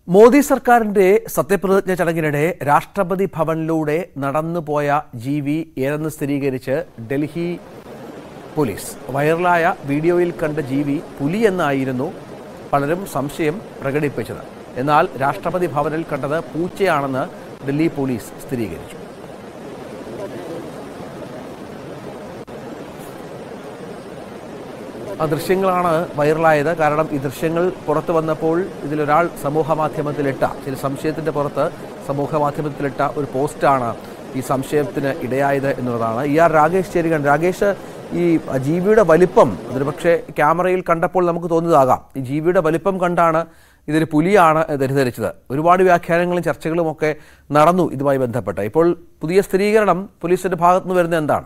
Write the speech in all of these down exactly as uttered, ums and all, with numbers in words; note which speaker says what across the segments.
Speaker 1: മോദി സർക്കാരിന്റെ സത്യപ്രതിജ്ഞ ചടങ്ങിനിടെ രാഷ്ട്രപതി ഭവനിലൂടെ നടന്നുപോയ ജീവി ഏതെന്ന് സ്ഥിരീകരിച്ച് ഡൽഹി പോലീസ്. വൈറലായ വീഡിയോയിൽ കണ്ട ജീവി പുലിയെന്നായിരുന്നു പലരും സംശയം പ്രകടിപ്പിച്ചത്. എന്നാൽ രാഷ്ട്രപതി ഭവനിൽ കണ്ടത് പൂച്ചയാണെന്ന് ഡൽഹി പോലീസ് സ്ഥിരീകരിച്ചു. ആ ദൃശ്യങ്ങളാണ് വൈറലായത്. കാരണം ഈ ദൃശ്യങ്ങൾ പുറത്തു വന്നപ്പോൾ ഇതിലൊരാൾ സമൂഹ മാധ്യമത്തിലിട്ട ചില സംശയത്തിൻ്റെ പുറത്ത് സമൂഹ മാധ്യമത്തിലിട്ട ഒരു പോസ്റ്റാണ് ഈ സംശയത്തിന് ഇടയായത് എന്നുള്ളതാണ്. ഇ ആർ രാകേഷ് ചേരുകയാണ്. രാകേഷ്, ഈ ജീവിയുടെ വലിപ്പം അതൊരു പക്ഷേ ക്യാമറയിൽ കണ്ടപ്പോൾ നമുക്ക് തോന്നിയതാകാം. ഈ ജീവിയുടെ വലിപ്പം കണ്ടാണ് ഇതൊരു പുലിയാണ് തെറ്റിദ്ധരിച്ചത്. ഒരുപാട് വ്യാഖ്യാനങ്ങളും ചർച്ചകളും ഒക്കെ നടന്നു ഇതുമായി ബന്ധപ്പെട്ട്. ഇപ്പോൾ പുതിയ സ്ഥിരീകരണം പോലീസിന്റെ ഭാഗത്തുനിന്ന് വരുന്നത് എന്താണ്?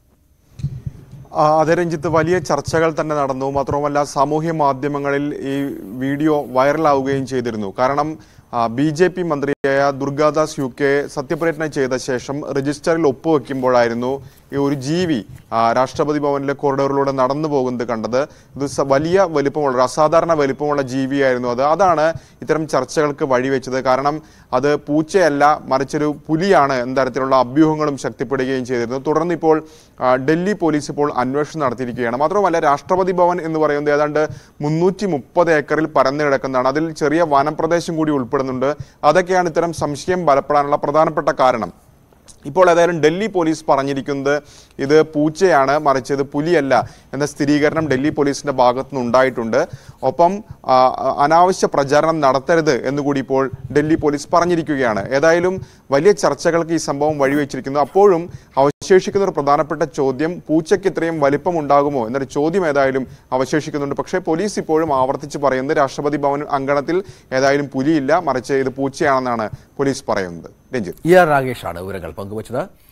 Speaker 2: അതെ രഞ്ജിത്ത്, വലിയ ചർച്ചകൾ തന്നെ നടന്നു. മാത്രവുമല്ല, സാമൂഹ്യ മാധ്യമങ്ങളിൽ ഈ വീഡിയോ വൈറലാവുകയും ചെയ്തിരുന്നു. കാരണം ബി ജെ പി മന്ത്രിയായ ദുർഗാദാസ് യു കെ സത്യപ്രതിജ്ഞ ചെയ്ത ശേഷം രജിസ്റ്ററിൽ ഒപ്പുവെക്കുമ്പോഴായിരുന്നു ഈ ഒരു ജീവി രാഷ്ട്രപതി ഭവനിലെ കോറിഡോറിലൂടെ നടന്നു പോകുന്നത് കണ്ടത്. ഇത് വലിയ വലിപ്പമുള്ള ഒരു അസാധാരണ വലിപ്പമുള്ള ജീവിയായിരുന്നു അത്. അതാണ് ഇത്തരം ചർച്ചകൾക്ക് വഴിവെച്ചത്. കാരണം അത് പൂച്ചയല്ല, മറിച്ചൊരു പുലിയാണ് എന്ന തരത്തിലുള്ള അഭ്യൂഹങ്ങളും ശക്തിപ്പെടുകയും ചെയ്തിരുന്നു. തുടർന്ന് ഇപ്പോൾ ഡൽഹി പോലീസ് ഇപ്പോൾ അന്വേഷണം നടത്തിയിരിക്കുകയാണ്. മാത്രമല്ല, രാഷ്ട്രപതി ഭവൻ എന്ന് പറയുന്നത് ഏതാണ്ട് മുന്നൂറ്റി മുപ്പത് ഏക്കറിൽ പരന്നു കിടക്കുന്നതാണ്. അതിൽ ചെറിയ വനപ്രദേശം കൂടി ഉൾപ്പെടുന്നുണ്ട്. അതൊക്കെയാണ് ഇത്തരം സംശയം ബലപ്പെടാനുള്ള പ്രധാനപ്പെട്ട കാരണം. ഇപ്പോൾ ഏതായാലും ഡൽഹി പോലീസ് പറഞ്ഞിരിക്കുന്നത് ഇത് പൂച്ചയാണ്, മറിച്ച് ഇത് പുലിയല്ല എന്ന സ്ഥിരീകരണം ഡൽഹി പോലീസിന്റെ ഭാഗത്തുനിന്ന് ഉണ്ടായിട്ടുണ്ട്. ഒപ്പം അനാവശ്യ പ്രചാരണം നടത്തരുത് എന്നുകൂടി ഇപ്പോൾ ഡൽഹി പോലീസ് പറഞ്ഞിരിക്കുകയാണ്. ഏതായാലും വലിയ ചർച്ചകൾക്ക് ഈ സംഭവം വഴിവെച്ചിരിക്കുന്നു. അപ്പോഴും അവശേഷിക്കുന്ന ഒരു പ്രധാനപ്പെട്ട ചോദ്യം, പൂച്ചയ്ക്ക് ഇത്രയും വലിപ്പം ഉണ്ടാകുമോ എന്നൊരു ചോദ്യം ഏതായാലും അവശേഷിക്കുന്നുണ്ട്. പക്ഷേ പോലീസ് ഇപ്പോഴും ആവർത്തിച്ച് പറയുന്നത് രാഷ്ട്രപതി ഭവൻ അങ്കണത്തിൽ ഏതായാലും പുലിയില്ല, മറിച്ച് ഇത് പൂച്ചയാണെന്നാണ് പോലീസ് പറയുന്നത്. രഞ്ജിത്ത്,
Speaker 1: ഇ ആർ രാകേഷാണ് വിവരങ്ങൾ പങ്കുവച്ചത്.